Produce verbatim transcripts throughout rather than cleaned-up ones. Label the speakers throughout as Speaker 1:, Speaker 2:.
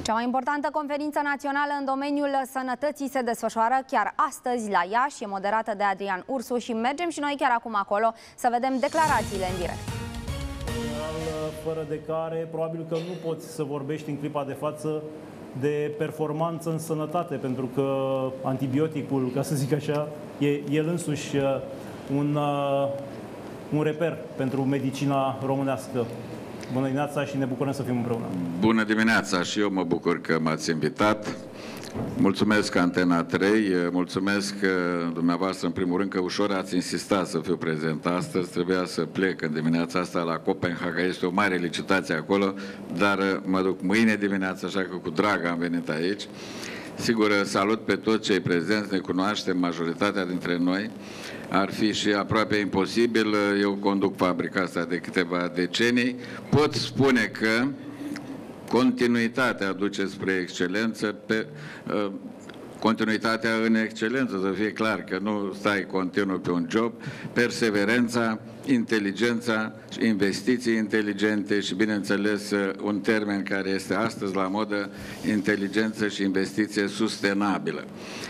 Speaker 1: Cea mai importantă conferință națională în domeniul sănătății se desfășoară chiar astăzi la Iași, e moderată de Adrian Ursu și mergem și noi chiar acum acolo să vedem declarațiile în direct.
Speaker 2: Fără de care probabil că nu poți să vorbești în clipa de față de performanță în sănătate, pentru că antibioticul, ca să zic așa, e el însuși un, un reper pentru medicina românească. Bună dimineața și ne bucurăm să fim împreună.
Speaker 3: Bună dimineața și eu mă bucur că m-ați invitat. Mulțumesc Antena trei, mulțumesc dumneavoastră în primul rând că ușor ați insistat să fiu prezent astăzi. Trebuia să plec în dimineața asta la Copenhaga, este o mare licitație acolo, dar mă duc mâine dimineața, așa că cu drag am venit aici. Sigur, salut pe toți cei prezenți, ne cunoaștem majoritatea dintre noi. Ar fi și aproape imposibil, eu conduc fabrica asta de câteva decenii. Pot spune că continuitatea duce spre excelență, pe, uh, continuitatea în excelență, să fie clar că nu stai continuu pe un job, perseverența, inteligența, investiții inteligente și, bineînțeles, un termen care este astăzi la modă, inteligență și investiție sustenabilă.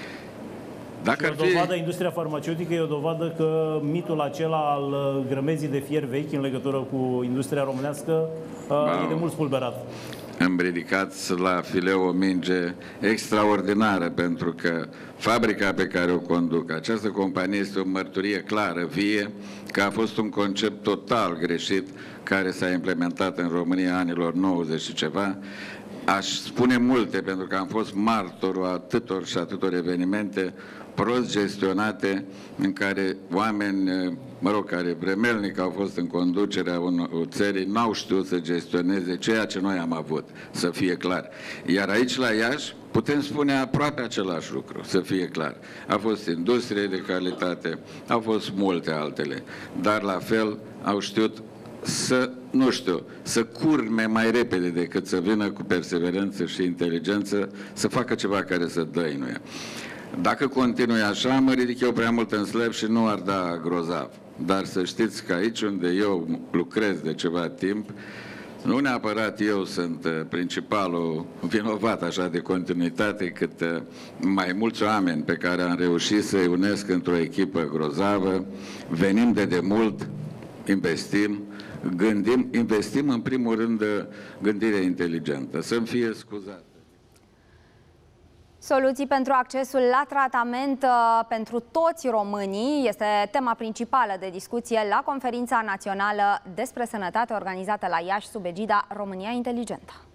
Speaker 2: Dacă e o dovadă, fi... industria farmaceutică e o dovadă că mitul acela al grămezii de fier vechi în legătură cu industria românească wow. e de mult spulberat.
Speaker 3: Am ridicat la fileu o minge extraordinară, pentru că fabrica pe care o conduc, această companie, este o mărturie clară, vie, că a fost un concept total greșit care s-a implementat în România anilor nouăzeci și ceva. Aș spune multe, pentru că am fost martorul atâtor și atâtor evenimente prost gestionate, în care oameni, mă rog, care vremelnic au fost în conducerea țării, n-au știut să gestioneze ceea ce noi am avut, să fie clar. Iar aici la Iași putem spune aproape același lucru, să fie clar. A fost industrie de calitate, au fost multe altele, dar la fel au știut să, nu știu, să curme mai repede decât să vină cu perseverență și inteligență, să facă ceva care să dăinuie. Dacă continui așa, mă ridic eu prea mult în slăb și nu ar da grozav. Dar să știți că aici unde eu lucrez de ceva timp, nu neapărat eu sunt principalul vinovat așa de continuitate, cât mai mulți oameni pe care am reușit să-i unesc într-o echipă grozavă, venim de demult, investim, gândim, investim în primul rând gândire inteligentă, să-mi fie scuzat.
Speaker 1: Soluții pentru accesul la tratament uh, pentru toți românii este tema principală de discuție la conferința națională despre sănătate organizată la Iași sub egida România Inteligentă.